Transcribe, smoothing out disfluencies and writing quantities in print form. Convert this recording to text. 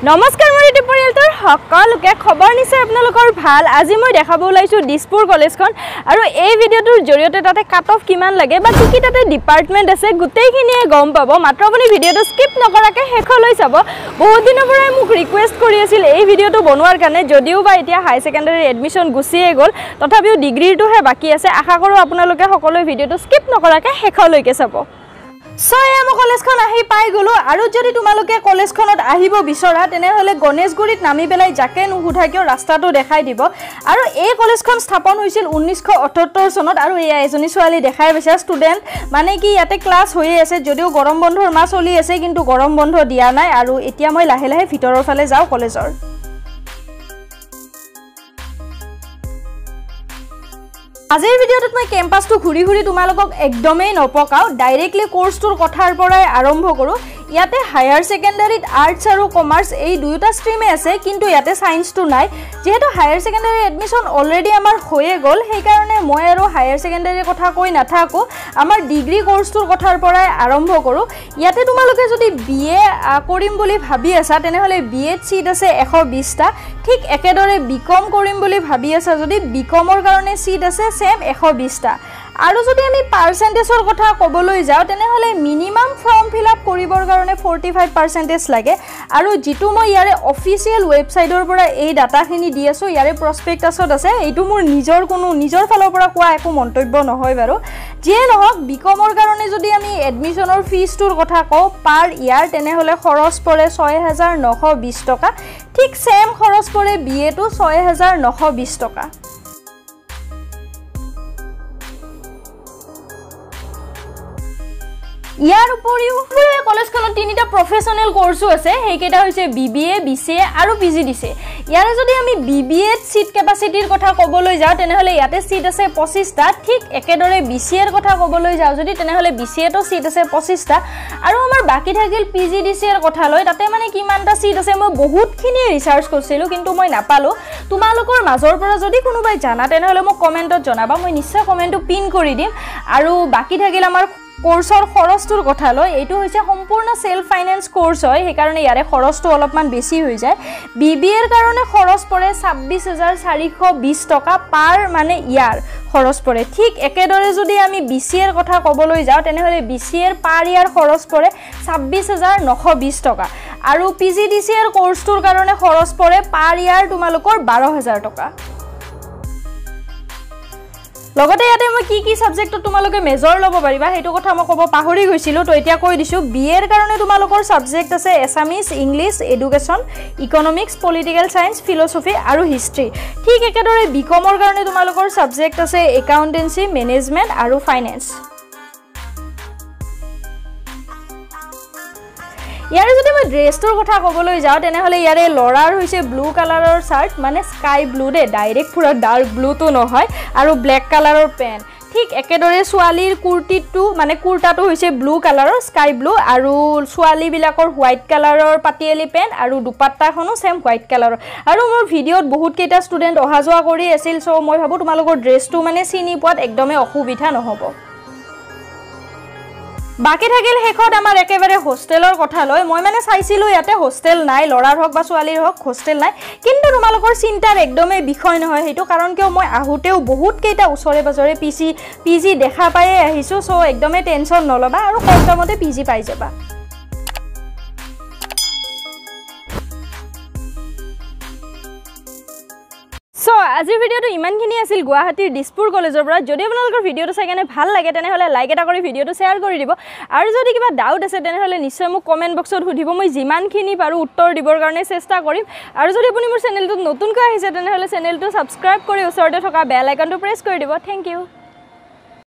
নমস্কাৰ মোৰ ইউটিউব পৰিয়ালটোৰ সকলোকে খবৰ নিছে আপোনালোকৰ ভাল আজি মই দেখাব ওলাইছো দিছপুৰ কলেজখন আৰু এই ভিডিওটোৰ জৰিয়তে তাতে কাট অফ কিমান লাগে বা কি তাতে ডিপাৰ্টমেন্ট আছে গোটেইখিনিয়ে গম পাব মাত্ৰ আপুনি ভিডিওটো স্কিপ নকৰাকে শেষলৈ চাব বহুত দিনৰ পৰাই মোক ৰিকুৱেষ্ট কৰি আছিল এই ভিডিওটো বনোৱাৰ কাৰণে যদিও বা এতিয়া হাই সেকেন্ডাৰী এডমিশন গুছিয়ে গ'ল তথাপিও ডিগ্ৰীটোহে বাকি আছে আশা কৰো আপোনালোকে সকলোৱে ভিডিওটো স্কিপ নকৰাকে শেষলৈকে চাব সয়াম কলেজখন আহি পাই গলো আৰু যদি তোমালোকে কলেজখনত আহিব বিচৰা তেনে হলে গণেশগুৰিত নামি বেলাই যাকে নুহুধা কিয় ৰাস্তাটো দেখাই দিব আৰু এই কলেজখন স্থাপন হৈছিল 1978 চনত আৰু এই এজনী ছোৱালী দেখাই পাইছে ষ্টুডেন্ট মানে কি ইয়াতে ক্লাছ হৈ আছে যদিও গৰম বন্ধৰ মাহ চলি আছে কিন্তু গৰম বন্ধ দিয়া নাই আৰু এতিয়া মই লাহে লাহে ভিতৰৰ ফালে যাও কলেজৰ আজিৰ ভিডিওটোত মই কেম্পাসটো ঘুৰি ঘুৰি তোমালোকক একদমেই নপকাও ডাইৰেক্টলি কোৰ্সটোৰ কথাৰ পৰাই আৰম্ভ কৰো ইয়াতে হায়াৰ সেকেন্ডাৰীত আৰ্টস আৰু কমাৰ্স এই দুয়োটা ষ্ট্ৰীমে আছে কিন্তু ইয়াতে সায়েন্সটো নাই যেহেতু হায়াৰ সেকেন্ডাৰী এডমিশন অলৰেডি আমাৰ হৈয়ে গ'ল সেই কাৰণে মই আৰু হায়াৰ সেকেন্ডাৰীৰ কথা কৈ নাথাকো আমাৰ ডিগ্ৰী কোৰ্সটোৰ কথাৰ পৰাই আৰম্ভ কৰো ইয়াতে তোমালোকে যদি বিএ কৰিম বুলি ভাবি আছা তেনেহলে বিএত সিট আছে 120টা ঠিক একেদৰে বিকম কৰিম বুলি ভাবি আছা যদি বিকমৰ কাৰণে সিট আছে সেম 120টা আৰু যদি আমি পাৰ্সেন্টেজৰ কথা ক'বলৈ যাও তেনেহলে মিনিমাম ফৰ্ম ফিল আপ কৰিবৰ কাৰণে 45% লাগে আৰু যেটো মই ইয়াৰে অফিচিয়েল ৱেবসাইটৰ পৰা এই ডাটাখিনি দি আছো ইয়াৰে প্ৰসপেক্টাছত আছে এইটো মোৰ নিজৰ ফালৰ পৰা কোৱা একো মন্তব্য নহয় বাৰু যে নহক বিকমৰ কাৰণে যদি আমি এডমিশনৰ ফিজটোৰ কথা কও পাৰ ইয়াৰ তেনেহলে খৰচ পৰে 6920 টকা ঠিক সেম খৰচ পৰে বিএ টো 6920 টকা ইয়াৰ উপৰিও কলেজখনত তিনিটা প্ৰফেশনাল কোৰ্সও আছে হেকেটা হৈছে বিবিএ বিসিএ আৰু পিজিডিসি ইয়াৰে যদি আমি বিবিএত সিট ক্যাপাসিটিৰ কথা ক'বলৈ যাও তেনেহলে ইয়াতে সিট আছে 25টা ঠিক একেদৰে বিসিএৰ কথা ক'বলৈ যাও যদি তেনেহলে বিসিএটো সিট আছে 25টা আৰু আমাৰ বাকি থাকিল পিজিডিসিৰ কথা লৈ তাতে মানে কিমানটা সিট আছে মই বহুতখিনি ৰিসাৰ্চ কৰিছিলো কিন্তু মই নাপালো তোমালোকৰ মাজৰ পৰা যদি কোনোবাই জানা তেনেহলে মোক কমেন্টত জনাবা মই নিশ্চয় কমেন্টটো পিন কৰি দিম আৰু বাকি থাকিল আমাৰ কোৰ্সৰ খৰচটোৰ কথা লৈ এইটো হৈছে সম্পূৰ্ণ সেলফ ফাইনান্স কোৰ্স হয় সেই কাৰণে ইয়াৰে খৰচটো অলপমান বেছি হৈ যায় বিবিএৰ কাৰণে খৰচ পৰে 26420 টকা পাৰ মানে ইয়াৰ খৰচ পৰে ঠিক একেদৰে যদি আমি বিসিএৰ কথা ক'বলৈ যাও তেনেহলে বিসিএৰ পাৰ ইয়াৰ খৰচ পৰে 26920 টকা আৰু পিজিডিসিৰ কোৰ্সটোৰ কাৰণে খৰচ পৰে পাৰ ইয়াৰ তোমালোকৰ 12000 টকা লগতে ইয়াতে মই কি সাবজেক্টত তোমালোকে মেজৰ লব পাৰিবা হেতু কথা মই ক'ব পাহৰি গৈছিলো তো এতিয়া কৈ দিছো বিএৰ কাৰণে তোমালোকৰ সাবজেক্ট আছে Assamese English education economics political science philosophy আৰু হিষ্ট্ৰী ঠিক একেদৰে বিকমৰ কাৰণে তোমালোকৰ সাবজেক্ট আছে একাউন্টেন্সি মেনেজমেন্ট আৰু ফাইনান্স ইয়াৰে যদি মই ড্ৰেছটোৰ কথা ক'বলৈ যাও তেনেহলে ইয়াৰে লৰাৰ হৈছে ব্লু কালাৰৰ শাৰ্ট মানে স্কাই ব্লু দে ডাইৰেক্ট পুৰা ডাৰ্ক ব্লু তো নহয় আৰু ব্ল্যাক কালাৰৰ পেন্ট ঠিক একেদৰে ছোৱালীৰ কুৰ্তিটো মানে কুৰ্তাটো হৈছে ব্লু কালাৰৰ স্কাই ব্লু আৰু ছোৱালী বিলাকৰ হোৱাইট কালাৰৰ পাটিয়ালি পেন্ট আৰু দুপাট্টাখনো সেম হোৱাইট কালাৰৰ আৰু মোৰ ভিডিওত বহুত কেইটা ষ্টুডেন্ট অহা যোৱা কৰি আছিল সো মই ভাবো তোমালোকৰ ড্ৰেছটো মানে চিনি পোৱাত একদমে অসুবিধা নহব বাকি থাকিল হেকত আমাৰ একেবাৰে হোস্টেলৰ কথা লৈ মই মানে চাইছিলো ইয়াতে হোস্টেল নাই লৰাৰ হক বা ছোৱালীৰ হক হোস্টেল নাই কিন্তু তোমালোকৰ চিন্তাৰ একদমে বিষয় নহয় হেতু কাৰণ কিয় মই আহুতেও বহুত কেইটা উছৰে বাজৰে পিজি দেখা পাই আহিছো সো একদমে টেনচন নলবা আৰু কম দামতে পিজি পাই যাবা সো আজিৰ ভিডিওটো ইমানখিনি আছিল গুৱাহাটীৰ দিছপুৰ কলেজৰ পৰা যদি আপোনালোকৰ ভিডিওটো চাই কেনে ভাল লাগে তেনেহলে লাইক এটা কৰি ভিডিওটো শেয়াৰ কৰি দিব আৰু যদি কিবা ডাউট আছে তেনেহলে নিশ্চয় মোক কমেন্ট বক্সত সুধিব মই যিমানখিনি পাৰো উত্তৰ দিবৰ কাৰণে চেষ্টা কৰিম আৰু যদি আপুনি মোৰ চেনেলটো নতুনকৈ আহিছে তেনেহলে চেনেলটো সাবস্ক্ৰাইব কৰি ওচৰতে থকা বেল আইকনটো প্ৰেছ কৰি দিব থ্যাংক ইউ